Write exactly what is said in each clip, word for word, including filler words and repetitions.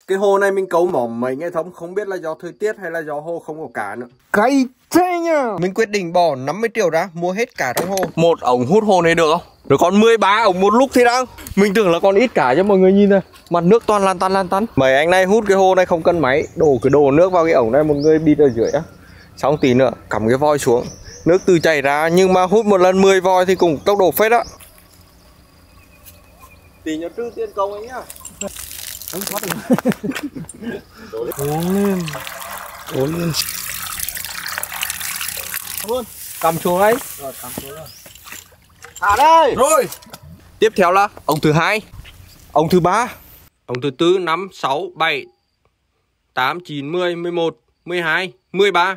Cái hồ này mình câu mỏm mấy nghe thống, không biết là do thời tiết hay là do hồ không có cá nữa. Cay thế nhá. Mình quyết định bỏ năm mươi triệu ra mua hết cả trong hồ. Một ống hút hồ này được không? Rồi còn mười ba ống một lúc thì đang. Mình tưởng là còn ít cả cho mọi người nhìn này. Mặt nước toàn lan tăn lan tăn. Mấy anh này hút cái hồ này không cần máy, đổ cái đổ nước vào cái ống này, một người bịt ở dưới á. Xong tí nữa cắm cái vòi xuống, nước từ chảy ra, nhưng mà hút một lần mười vòi thì cũng tốc độ phết á. Tí nhớ trừ tiền công ấy nhá. Không thoát được. Uống lên. Uống lên. Luôn. Cầm xuống ấy. Rồi, cầm xuống rồi. Thả đây. Rồi. Tiếp theo là ống thứ hai, ống thứ ba, ống thứ tư, năm, sáu, bảy, tám, chín, mười, mười một, mười hai, mười ba.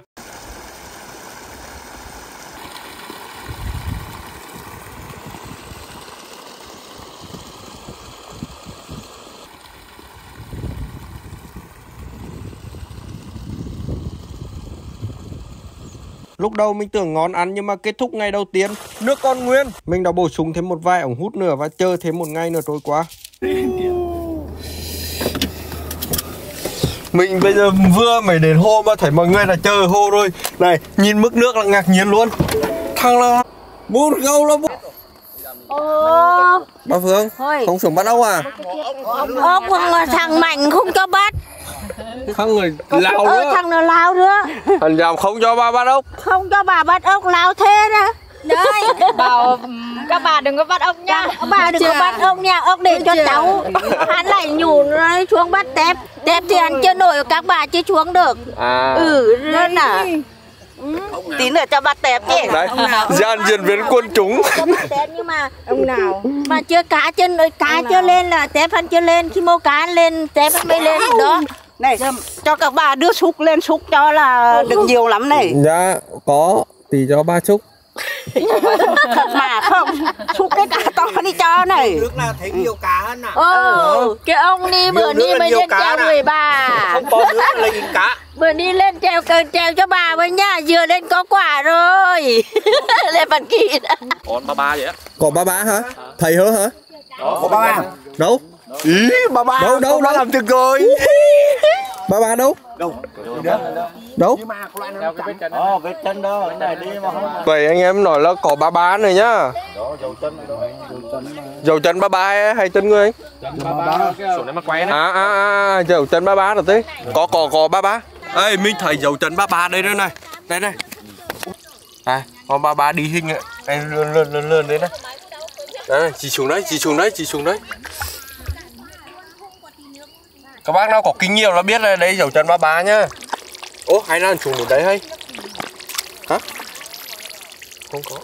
Lúc đầu mình tưởng ngon ăn nhưng mà kết thúc ngày đầu tiên nước còn nguyên. Mình đã bổ sung thêm một vài ống hút nữa và chờ thêm một ngày nữa trôi qua. Mình bây giờ vừa mới đến hồ mà thấy mọi người đã chờ hồ rồi. Này, nhìn mức nước là ngạc nhiên luôn. Thằng là bút gâu là bút. Ồ, Bà Phương, thôi. không xuống bắt ốc à? Ốc mà thằng Mạnh không cho bắt. Thằng người lao ờ, nữa. Thằng nó lao nữa. Thằng dòng không cho bà bắt ốc. Không cho bà bắt ốc, lao thế đó. Đấy, bảo các bà đừng có bắt ốc nha. Bà đừng có bắt ốc nha, ốc để cho cháu. Hắn lại nhủ nó xuống bắt tép. Tép thì hắn chưa nổi, các bà chưa xuống được. À. Ừ, nên là ừ. Tí nữa cho bắt tép nhỉ. Đấy, gian diễn viên quân chúng. Cho bắt tép nhưng mà Ông nào? mà chưa cá chân ơi, cá chưa lên là tép hắn chưa lên. Khi mô cá lên, tép hắn mới lên đó. Này, cho các bà đưa xúc lên xúc cho là được nhiều lắm này. Dạ, có. Tí cho ba chúc. Thật mà không, xúc cái cá to đi cho này. Nước là thấy nhiều cá hơn nào. Ồ, cái ông đi bữa đi mới lên treo người bà. Không có nước là lấy cá. Bữa đi lên treo cờ treo cho bà với nha, vừa lên có quả rồi. Lên phần kỳ đó. Còn ba ba vậy á. Có ba ba hả? Thầy hứa hả? Có ba ba. Đâu? Ý, ba ba. Đâu đâu đâu làm được rồi. Ba ba đâu? Đâu? Đâu? Ờ, vết chân đó, cái này đi mà không. Vậy anh em nói là có ba ba này nhá. Đó, dầu chân đó. Dầu chân ba ba hay chân người anh? Ba ba. Số này mà quay đấy. À à à, dầu chân ba ba rồi tí. Có có có ba ba. Ê, mình thấy dầu chân ba ba đây nữa này. Đây đây. À, con ba ba đi hình ấy. Đây lươn lươn lươn lươn đấy này. Đấy, chỉ xuống đấy, chỉ xuống đấy, chỉ xuống đấy. Các bác nào có kinh nghiệm là biết là đây dầu chân ba ba nhá. Ố, hay là xuống đến đấy hay? Hả? Không có.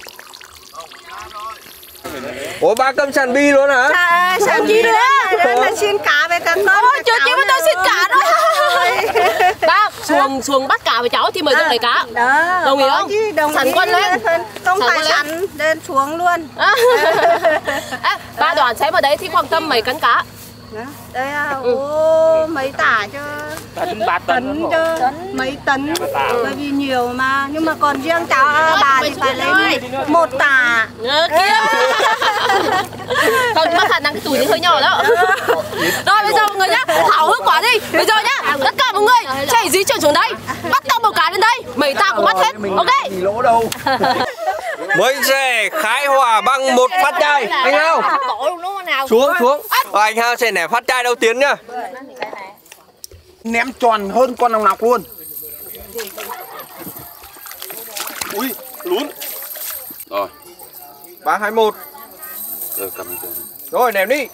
Ủa ba cầm sàn bi luôn hả? À, sao gì nữa? Đây là xin cá về cần con. Ôi, chưa chứ mà tôi xin cá đó. Bác, xuồng xuồng bắt cá với cháu thì mời tôi lấy cá. Đó. Đồng ý không? Chứ, đồng sẵn ý quân lên. Không Sẵn phải quân lên. sẵn, lên xuống luôn. À, ba đoàn xem ở đấy thì khoảng tầm mấy cân cá. Đây à, ô, mấy tả cho Tấn ba tấn cho mấy tấn, bởi vì nhiều mà. Nhưng mà còn riêng cháu bà thì phải lấy một tả. Ờ, kia. Còn bắt khả năng cái túi thì hơi nhỏ đó. Rồi bây giờ mọi người nhá, háo hức quá đi. Bây giờ nhá, tất cả mọi người chạy di chuyển xuống đây, bắt tao một cá lên đây, mấy tao cũng bắt hết. Ok. lỗ đâu. Mới rẻ khai hỏa bằng một phát chai. Anh Hao xuống xuống. Ờ, anh Hao sẽ ném phát chai đầu tiên nhá. Ném tròn hơn con nào nọc luôn. Ui, lún. Rồi. Ba hai một. Rồi cầm được. Rồi ném đi.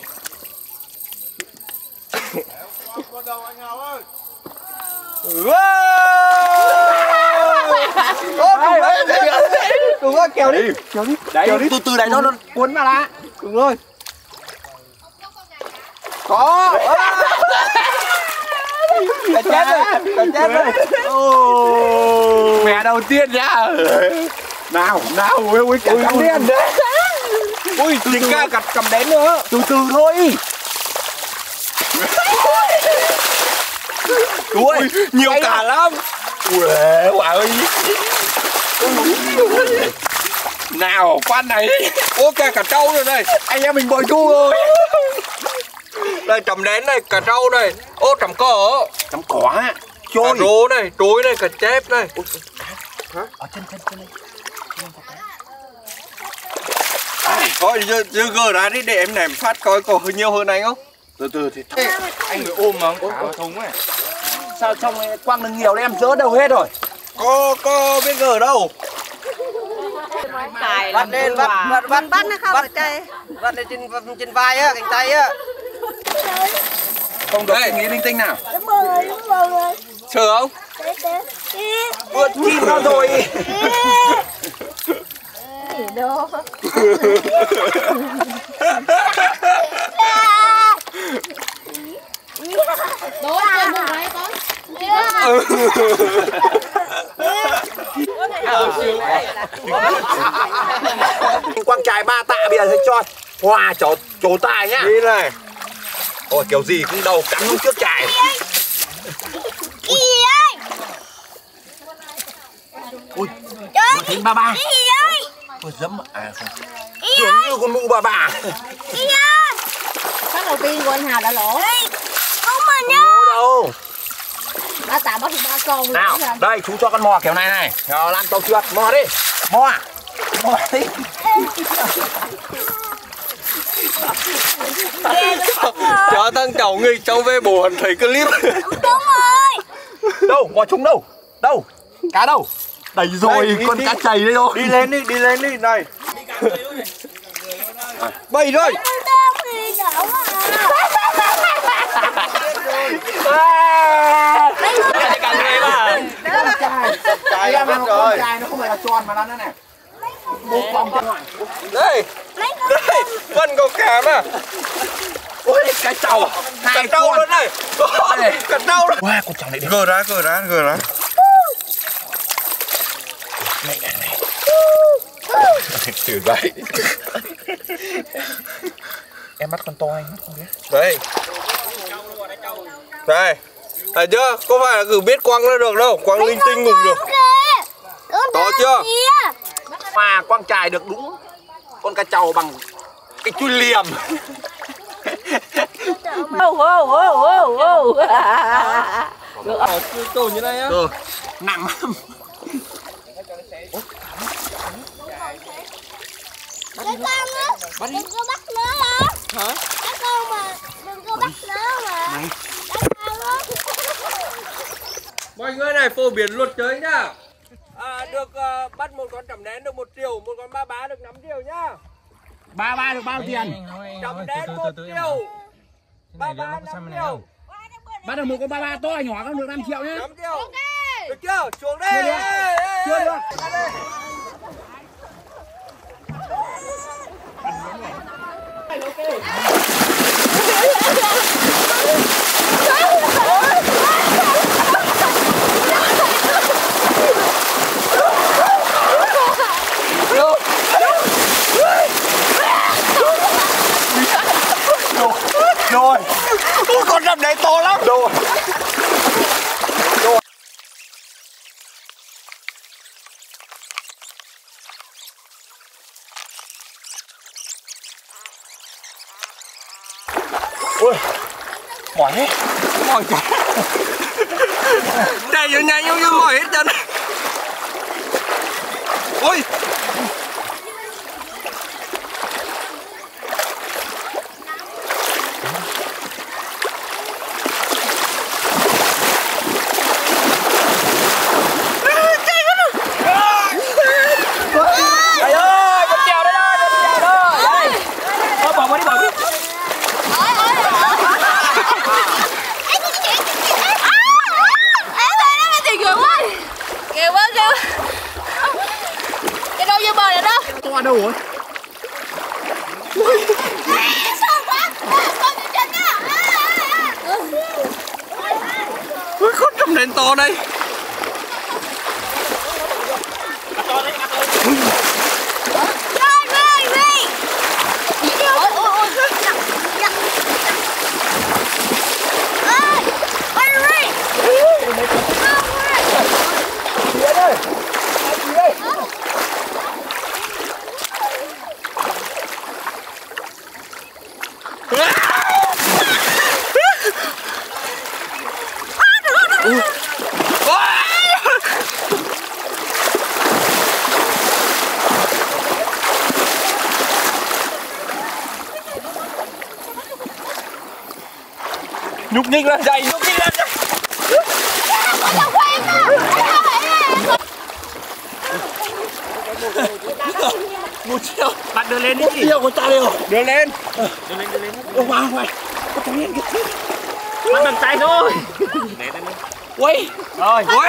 Đúng rồi, kéo đi. Kéo đi. Đấy, từ từ đấy nó nó cuốn vào lá. Đúng rồi. Có. Cả chết rồi, cả chết rồi. Mẹ đầu tiên nhá. Nào, nào, ui ui cả cầm đen đấy. Ui, chính ca cặp cầm đến nữa. Từ từ thôi. Ui, nhiều cả lắm. Ui, quả ơi. Nào, con này đi. Ô, cả cả trâu rồi đây. Anh em mình bồi thu rồi. Đây trầm đen này, cả rau này. Ô trầm cỏ. Trầm cỏ á. Trôi. Cả rô này, trối này, cả chép này. Hả? Ở chân chân chân này. Thôi giờ, giờ gỡ ra đi để em ném phát coi có nhiều hơn anh không? Từ từ thì Ê, anh người ôm mà không thả vào thùng ấy. Sao trong này quăng được nhiều đấy em dỡ đâu hết rồi. Có có biết gỡ đâu. Bắt lên, bắt bắt bắt bắt nó không ở đây. bắt lên trên trên vai á, cánh tay á. Không được suy nghĩ linh tinh nào. Đúng rồi, đúng rồi. Sợ không? Vượt chim nó rồi. Gì đâu. Đó, chơi một cái con. Quăng chài ba tạ bây giờ sẽ cho hòa chỗ chỗ tài nhá. Đi này. Ôi kiểu gì cũng đầu cắn lúc trước chài. Cái gì ơi? Ui, Trời, thấy ba ba. cái gì ơi? Ôi dẫm à không. Cái gì Dường như con mụ bà bà. Cái gì ơi? Phát đầu tiên của anh Hào đã lỗ. Không mà nhá. Đâu đâu. Ba tạ bắt ba con. Nào, đây chú cho con mò kiểu này này. Rồi làm tàu trượt, mò đi. Mò à? Mò đi. Cho thằng cháu người cháu về bố hắn thấy clip. Đúng rồi. Đâu, mò trúng đâu? Đâu? Cá đâu? Đây rồi, Đây, đi, con đi. cá chày đây rồi. Đi lên đi, đi lên đi, này. Bay rồi. Chài em ăn rồi. Chài nó không phải là tròn mà nó nữa này. Một vòng trên ngoài. Đây. Đây, vẫn có cá mà. Ôi, cái trầu. Hai Cả trâu con. luôn này. Cả trâu này. Wow, con trầu này đẹp. Gỡ ra, gỡ ra, gỡ ra. Này này này. Thử vậy. Em bắt con to anh bắt con biết. Đây. Đây. Thấy chưa? Có phải là cứ biết quăng nó được đâu. Quăng linh tinh ngủ được. To chưa? Mà quăng chài được đúng con cá trầu bằng cái chui liềm. Ô ô ô ô ô. Được ở tổ như này á. Ừ, nặng lắm. Cái con á, đừng có bắt nó hả? Hả? Cái con mà đừng có bắt nó mà. Này. Cái con á. Mọi người này phổ biến luật chơi nhá. À, được uh, bắt một con trầm đen được một triệu, một con ba bá được năm triệu nhá. Ba ba được bao tiền? Trầm đen một triệu. Ba bá năm triệu. Bắt được một con ba ba to nhỏ không được năm triệu nhá. năm triệu. Được chưa? Xuống đây. Chưa được. Ê, ê, Chưa ê. được. Rồi. Ôi, con trầm đen to lắm. Rồi. Ui, mỏi hết. Mỏi chả. Chạy vô nhanh vô vô mỏi hết chân. Ôi. Đây ơi, con chèo đây ơi, con chèo đó. Đây. Thôi bỏ vào đi, bỏ đi. Kìa quá kìa. Cái đâu vô bờ rồi đó. To đâu rồi? Ôi, con trầm đen to đây. Nhúc nhích lên dậy, nhúc nhích lên dậy. Một chiều. Bạn đưa lên đi. Một chiều của ta đều. Đưa lên. Đưa lên, đưa lên. Ô wow, wow. Có thằng hiện kìa. Bạn bằng tay thôi. Ui. Rồi. Ui.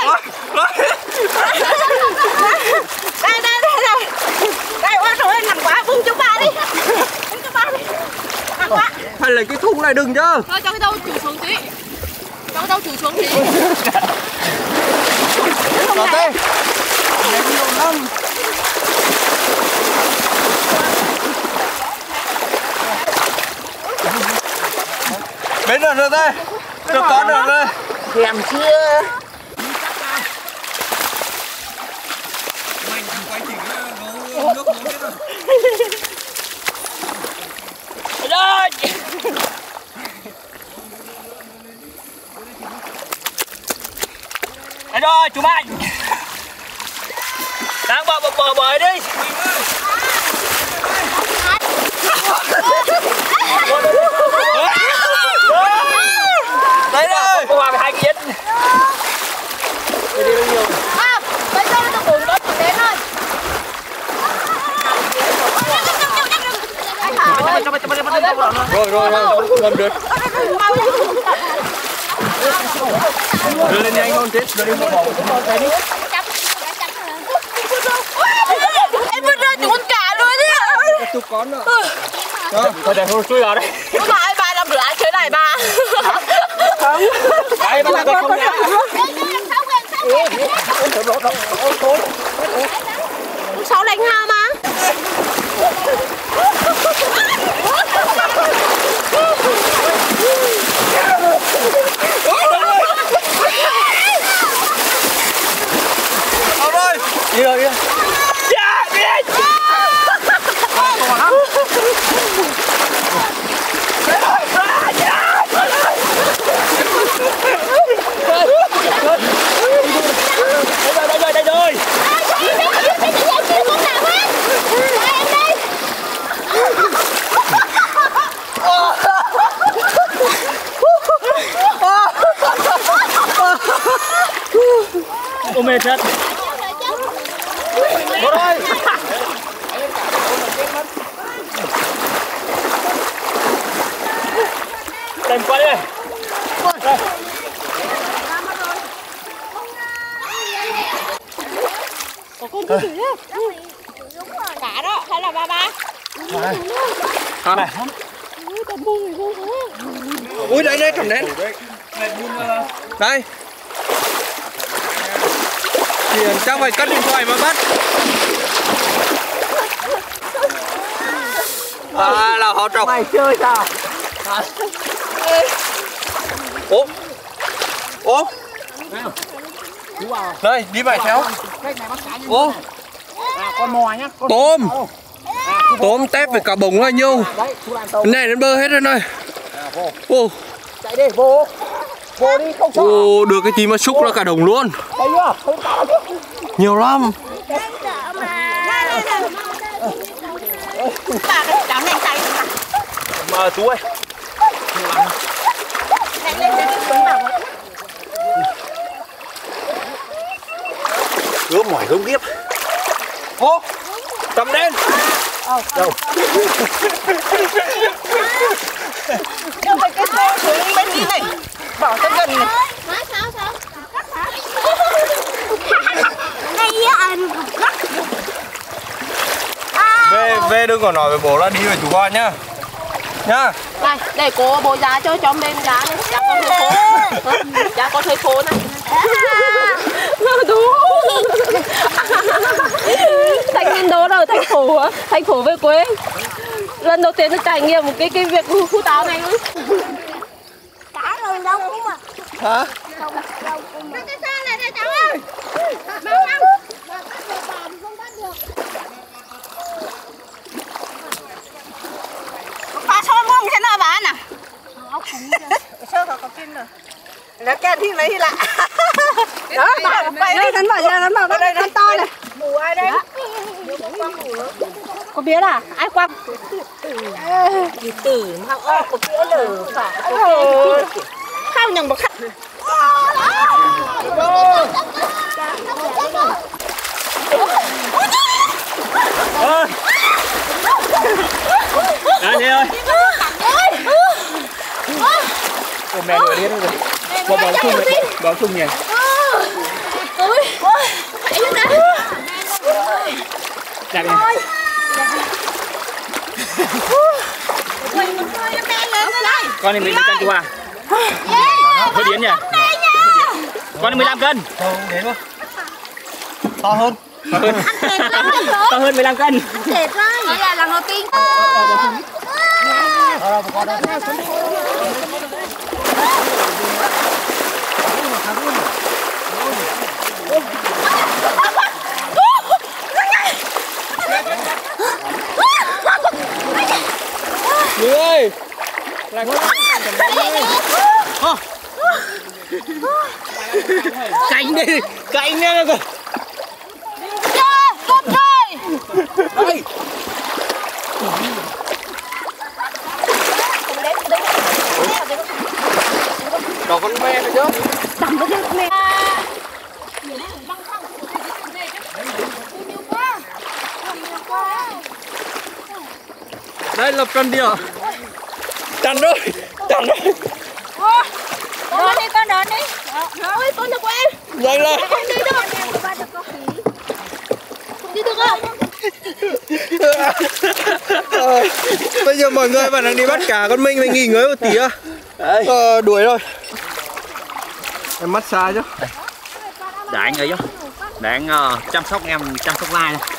Đây, đây, đây, đây. Đây, ôi trời ơi, nặng quá, bung cho ba đi. Bung cho ba đi. Nặng quá. Phải lấy cái thùng này đừng chứ. Thôi cho cái đầu chủ xuống tí. Cho cái đầu chủ xuống tí. Có tê. Lấy nhiều lắm. Bên rồi rồi đây. Cho con rồi đây. Thèm chưa? Mình quay chỉnh gấu nước uống hết rồi. Rồi. Đây rồi, chú Mạnh. Đang bò bò bò bò đi. Đây đây. Cô vào hai cái dính. Đi đi nhiều. À, bây giờ nó bốn con đến rồi. Rồi rồi rồi, ngâm được. Đưa lên nhanh con chết, đưa lên một bầu. Em vứt ra chúng con cả luôn đi. Chục con nữa. Thôi để thôi chui vào đây. Mà ai ba làm rửa ăn chơi này ba. Đây bắt đầu không nhá. Sáu đánh ha mà. เอาrồi. Đi rồi đi rồi. Dạ, đi. Đây rồi, đây rồi, đây rồi. Ôi mệt thật. Một rồi. Đem qua đi. Đây. Cả đó, hay là ba ba? Con này. Ui đây đây cầm đến. Đây. Thì chắc phải cất điện thoại mà bắt. À là họ trồng. Mày chơi sao? Ố. Ố. Đây, đi mày theo. Ô. Con mò nhá. Tôm. Tôm tép với cả bồng là nhiêu. Này đến bơ hết rồi này. Ô. Chạy đi, vô. Vô đi, không sợ. Ô, được cái tí mà xúc ra cả đồng luôn. Thấy chưa? Không sợ chứ. Nhiều lắm. Bà cái cháu nhanh tay. Mà chú ơi. Nhanh lên lên xuống nào. Gớm mỏi gớm kiếp. Ô. Cầm lên. Đâu? Đâu phải cái xe xuống bên đi này. Bỏ cho gần này. Sao sao? Đây ăn Về về đừng có nói với bố là đi với chú con nhá. Nhá. Đây, để cô bố giá cho cho bên giá này. Giá con hơi khô. Giá con hơi khô này. Đúng. Thành niên đó rồi, thành phố thành phố về quê. Lần đầu tiên được trải nghiệm một cái cái việc hút áo này luôn. Cả rồi đâu cũng mà. Hả? Đâu cũng mà. Cái xe này này cháu ơi. Mang ăn. Ba sơ mông thế nào bà nè. Sơ có có kim rồi. Nó kèn thì mấy lạ. Đó, vậy đây hắn bảo ra hắn bảo đây hắn to này. Mù ai đây? Có biết à? Ai quăng? Gì tử mà ô có biết lở phải. Khao nhằng bậc khách. Ơi. Đây đi ơi. Ôi mẹ đuổi đi rồi. Bỏ bỏ chung này, bỏ chung nhỉ. Ôi. Hãy giúp đây. Chạy đi. Con này mình đi cân chú à? Hơi điến nhỉ? Con này mười lăm cân. To hơn. To hơn. To hơn mười lăm cân. Chết rồi. Đây là lần đầu tiên. Người ơi. Cánh đi, cánh đi rồi. Cột rồi. Đây. Đó con me nữa chứ. Tầm cái mẹ. Đây lập cân đi ạ. Chắn rồi. Chắn rồi. Đón đi con đón đi. Ôi con được của em. Nhanh lên. Không đi được. Không đi được không? Bây giờ mọi người vẫn đang đi bắt cá, con Minh phải nghỉ ngơi một tí á. Ờ, đuổi rồi. Em mắt xa chứ. Để anh ấy chứ. Để anh uh, chăm sóc em, chăm sóc lai này.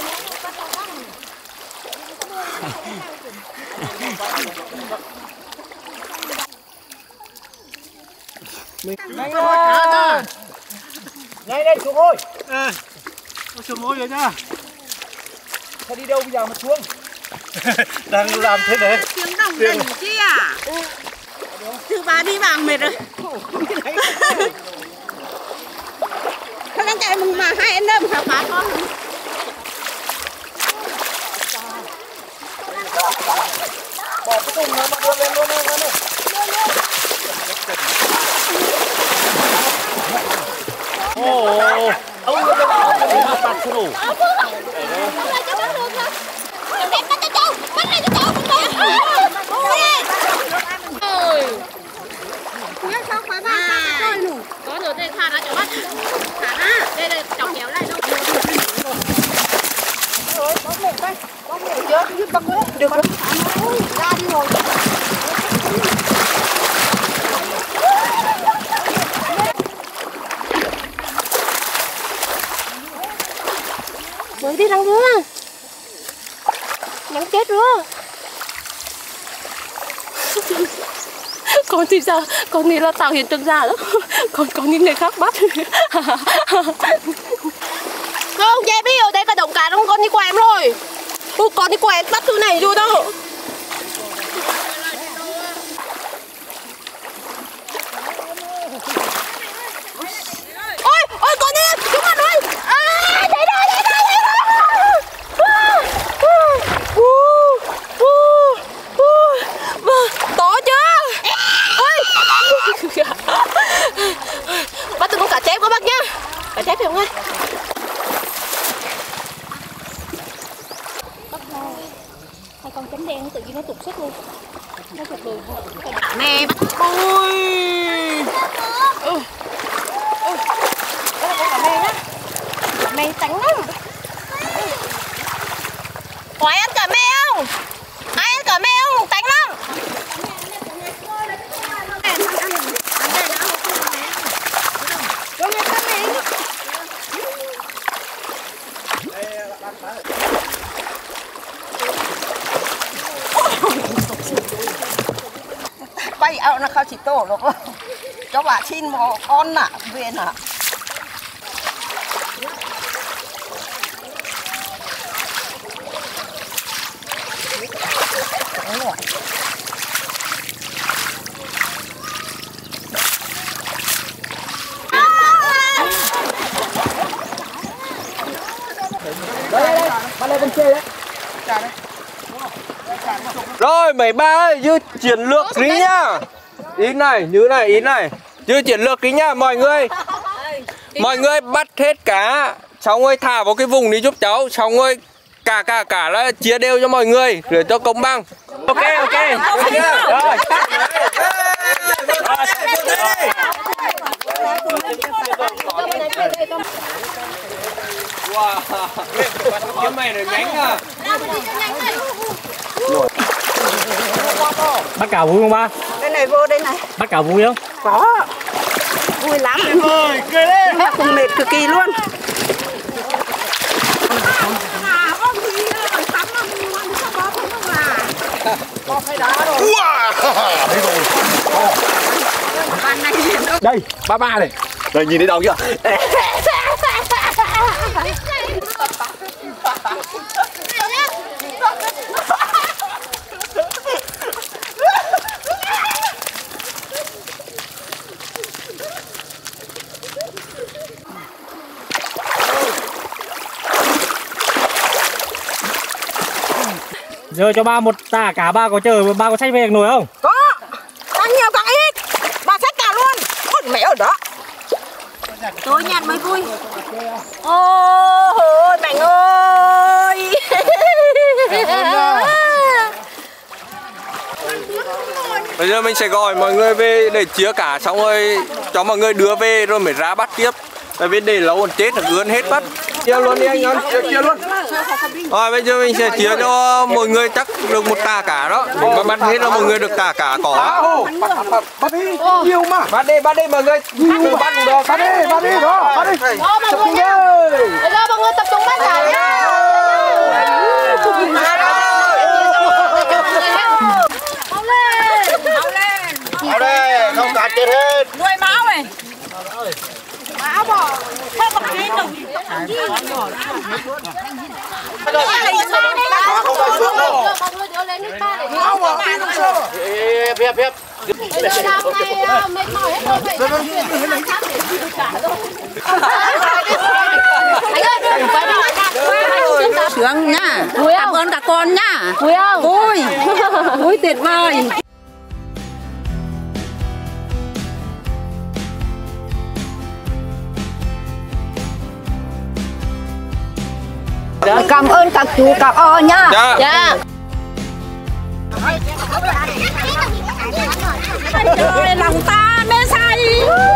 Nhanh lên. Nhanh lên xuống ôi. À, xuống ôi rồi nha. Sao đi đâu bây giờ mà xuống? Đang làm thế đấy. Tiếng đồng đỉnh chi à? Thứ ba đi vàng mệt rồi. Thôi anh chạy mừng mà hai anh đâm hả bà con. Bỏ cái thùng nó mà đưa lên luôn em ơi. Ồ, ông ơi, ông ơi, bạc cho đủ. Có rồi đây thả ra cho bắt. Thả ra. Đây đây chọc kéo lại đâu. Được rồi. Ra đi rồi. Mới đi răng rứa. Nhắn chết rứa. Con thì sao? Con nghĩ là tạo hiện tượng giả đó. Còn có những người khác bắt. Không, chị biết ở đây cả đồng cá không? Con đi qua em rồi. Ủa, con đi qua em bắt thứ này rồi đâu. Ôi, ôi con đi, chúng con ơi. À, thấy rồi, thấy rồi, thấy rồi. To chưa? Ôi. Bắt được con cá chép các bác nhá. Cá chép phải không ơi? Hai con chấm đen tự nhiên nó tụt sức luôn. Nó tụt đường. Mẹ bắt. Ôi. Ừ. Ừ. Đó là con cá mè nhá. Cá mè trắng lắm. Có ai ăn cá mè không? Ai ăn cá mè không? Trắng lắm. Bay ảo nó không chỉ tổ được không? Cho bà xin một con nạ về nạ. Rồi mấy ba ơi, dư chiến lược tí nhá. Ý này, như này, ý này. Dư chiến lược tí nhá mọi người. Mọi người bắt hết cá, xong rồi thả vào cái vùng đi giúp cháu, xong rồi cả cả cả là chia đều cho mọi người để cho công bằng. Ok ok. Rồi. Wow, cái mày này nhánh à. Bắt cào vui không ba? Đây này vô đây này. Bắt cào vui không? Có. Vui lắm. Ơi, cười lên. Em cũng mệt cực kỳ luôn. Đây, ba ba này. Rồi nhìn thấy đâu chưa? Giờ cho ba một tả cả ba có chờ ba có sách về nổi không? Có. Càng nhiều càng ít. Bà sách cả luôn. Ôi mẹ ở đó. Tôi nhặt mới vui. Ôi mẹ ơi. Bây giờ mình sẽ gọi mọi người về để chia cá, xong rồi cho mọi người đưa về rồi mới ra bắt tiếp. Tại vì để lâu còn chết là ướn hết bắt. Chia luôn đi anh ơi, chia, chia luôn. Rồi bây giờ mình sẽ chia cho mọi người chắc được một tà cá đó. Để mà bắt hết là mọi người được cả cả có. Bắt đi, nhiều mà. Bắt đi, bắt đi mọi người. Tự bắt cũng được. Bắt đi, bắt đi đó, bắt đi. Đó mọi người nhá. Bây giờ mọi người tập trung bắt cá nhá. เอาđây, không cá chết hết. Nuôi máu này. Máu bỏ. Thôi bọc đi đừng. Không phải xuống đâu. Mọi người đưa lên nước ba để Không à, đi không sao. Hiệp, hiệp, hiệp. bây giờ làm này mệt mỏi hết rồi phải chuyển sang khác để chịu cả rồi. Anh ơi đừng phải đi. Sướng nhá. Vui Cảm không? ơn các con nhá. Vui không? Vui. Vui tuyệt vời. Cảm ơn các chú các o nhá. Dạ. Dạ. Trời lòng ta mê say.